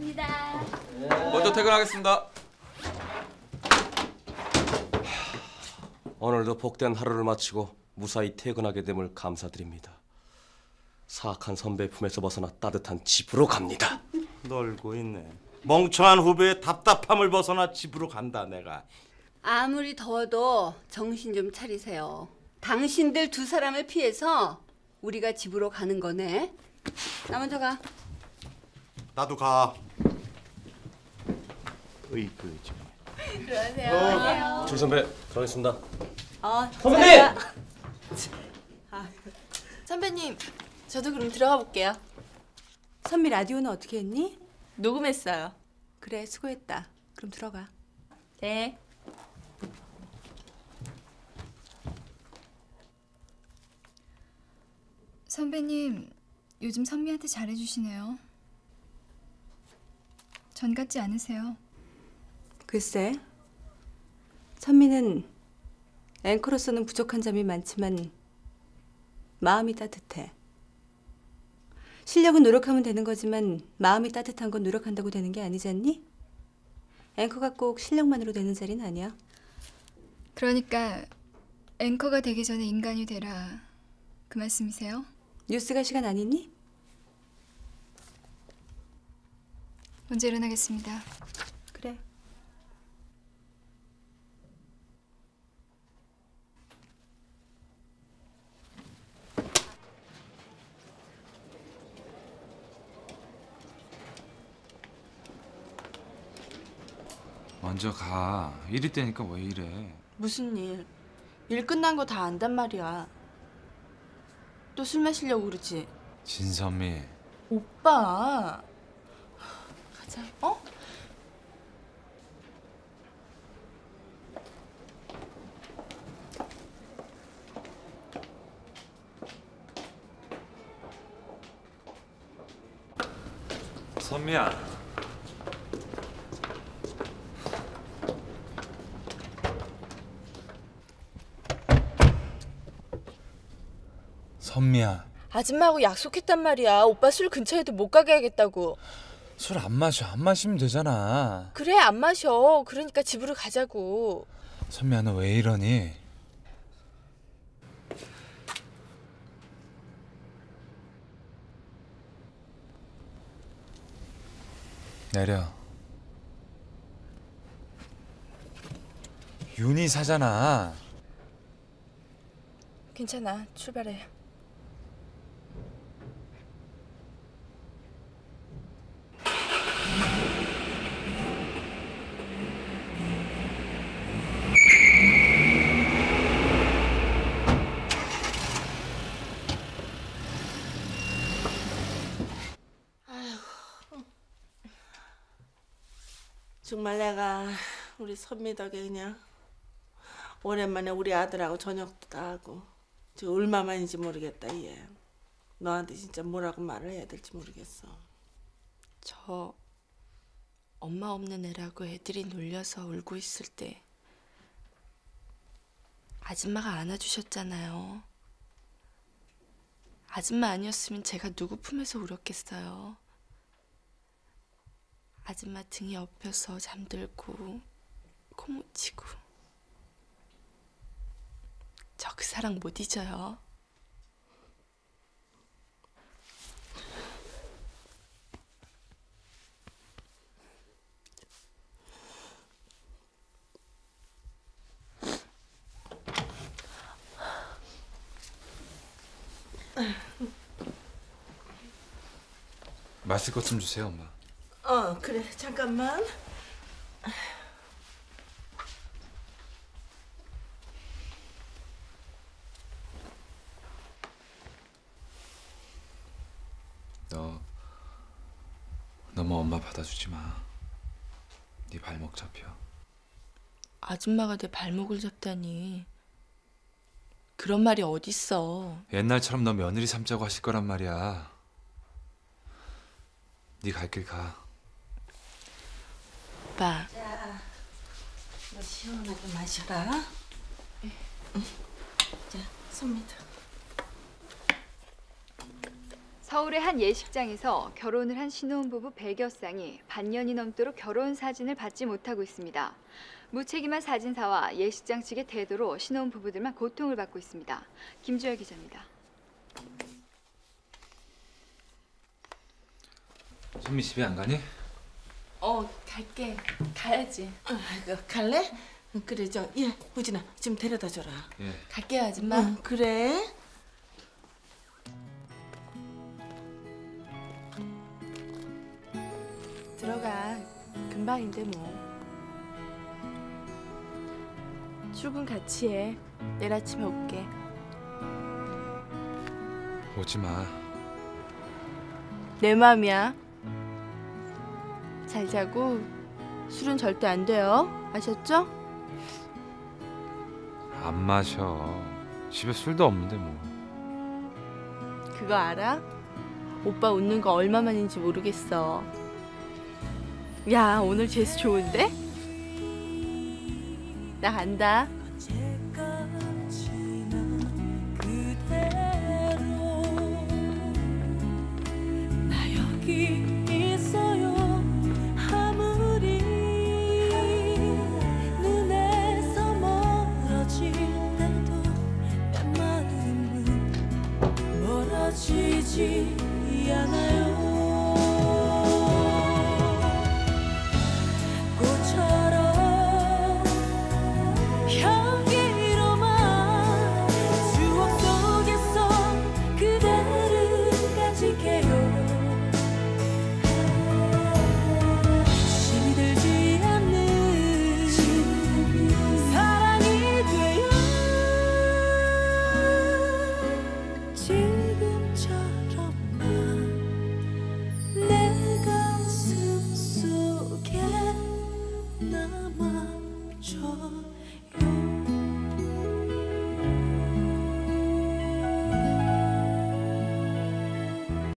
다녀오겠습니다. 먼저 퇴근하겠습니다. 오늘도 복된 하루를 마치고 무사히 퇴근하게 됨을 감사드립니다. 사악한 선배의 품에서 벗어나 따뜻한 집으로 갑니다. 놀고 있네. 멍청한 후배의 답답함을 벗어나 집으로 간다 내가. 아무리 더워도 정신 좀 차리세요. 당신들 두 사람을 피해서 우리가 집으로 가는 거네. 나 먼저 가. 나도 가. 으이그 좀. 들어가세요. 조 선배 들어가겠습니다. 선배님! 선배님, 저도 그럼 들어가 볼게요. 선미 라디오는 어떻게 했니? 녹음했어요. 그래, 수고했다. 그럼 들어가. 네. 선배님, 요즘 선미한테 잘해주시네요. 전 같지 않으세요? 글쎄, 선미는 앵커로서는 부족한 점이 많지만 마음이 따뜻해. 실력은 노력하면 되는 거지만 마음이 따뜻한 건 노력한다고 되는 게 아니지 않니? 앵커가 꼭 실력만으로 되는 자리는 아니야. 그러니까 앵커가 되기 전에 인간이 되라, 그 말씀이세요? 뉴스가 시간 아니니? 먼저 일어나겠습니다. 그래. 먼저 가. 일 있다니까 왜 이래. 무슨 일? 일 끝난 거 다 안단 말이야. 또 술 마시려고 그러지? 진선미. 오빠. 가자. 어? 선미야. 선미야. 아줌마하고 약속했단 말이야. 오빠 술 근처에도 못 가게 하겠다고. 술 안 마셔. 안 마시면 되잖아. 그래, 안 마셔. 그러니까 집으로 가자고. 선미야, 너 왜 이러니? 내려. 윤희 사잖아. 괜찮아. 출발해. 정말 내가 우리 선미 덕에 그냥 오랜만에 우리 아들하고 저녁도 다 하고 지금 얼마만인지 모르겠다. 얘 너한테 진짜 뭐라고 말을 해야 될지 모르겠어. 저 엄마 없는 애라고 애들이 놀려서 울고 있을 때 아줌마가 안아주셨잖아요. 아줌마 아니었으면 제가 누구 품에서 울었겠어요. 아줌마 등에 엎여서 잠들고 코 묻히고 저 그 사랑 못 잊어요. 마실 것 좀 주세요, 엄마. 그래 잠깐만. 너 너무 엄마 받아주지 마. 네 발목 잡혀. 아줌마가 내 발목을 잡다니. 그런 말이 어딨어. 옛날처럼 너 며느리 삼자고 하실 거란 말이야. 네 갈 길 가. 오빠. 자, 너 시원하게 마셔라. 자, 선미도. 서울의 한 예식장에서 결혼을 한 신혼부부 100여 쌍이 반년이 넘도록 결혼 사진을 받지 못하고 있습니다. 무책임한 사진사와 예식장 측의 태도로 신혼부부들만 고통을 받고 있습니다. 김주열 기자입니다. 선미 집에 안 가니? 갈게. 가야지. 갈래? 그래 우진아 좀 데려다 줘라. 예. 갈게요, 아줌마. 그래? 들어가. 금방인데 뭐. 출근 같이 해. 내일 아침에 올게. 오지 마. 내 맘이야. 잘 자고 술은 절대 안 돼요. 아셨죠? 안 마셔. 집에 술도 없는데 뭐. 그거 알아? 오빠 웃는 거 얼마만인지 모르겠어. 야, 오늘 재수 좋은데? 나 간다. 나 여기